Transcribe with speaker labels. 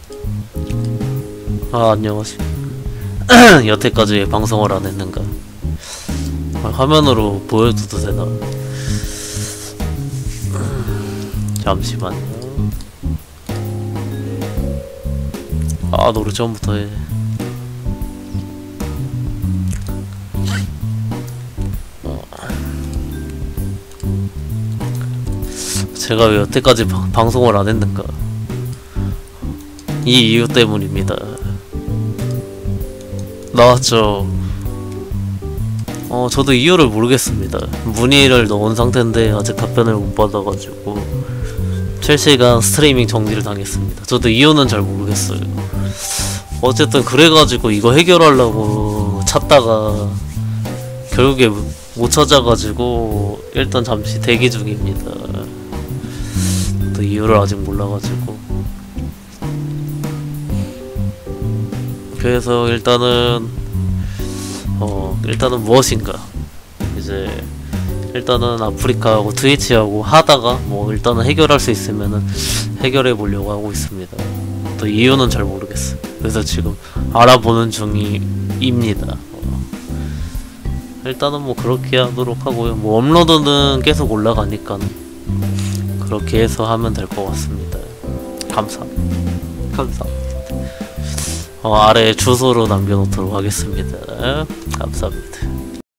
Speaker 1: 아, 안녕하세요. 여태까지 왜 방송을 안 했는가? 화면으로 보여줘도 되나? 잠시만요. 아, 노래 처음부터 해. 제가 왜 여태까지 방송을 안 했는가? 이 이유 때문입니다. 나왔죠. 저도 이유를 모르겠습니다. 문의를 넣은 상태인데 아직 답변을 못 받아가지고 실시간 스트리밍 정지를 당했습니다. 저도 이유는 잘 모르겠어요. 어쨌든 그래가지고 이거 해결하려고 찾다가 결국에 못 찾아가지고 일단 잠시 대기 중입니다. 또 이유를 아직 몰라가지고. 그래서 일단은 무엇인가 이제 일단은 아프리카하고 트위치하고 하다가 뭐 일단은 해결할 수 있으면은 해결해 보려고 하고 있습니다. 또 이유는 잘 모르겠어요. 그래서 지금 알아보는 중입니다. 일단은 뭐 그렇게 하도록 하고요. 뭐 업로드는 계속 올라가니까 그렇게 해서 하면 될 것 같습니다. 감사합니다. 아래 주소로 남겨놓도록 하겠습니다. 감사합니다.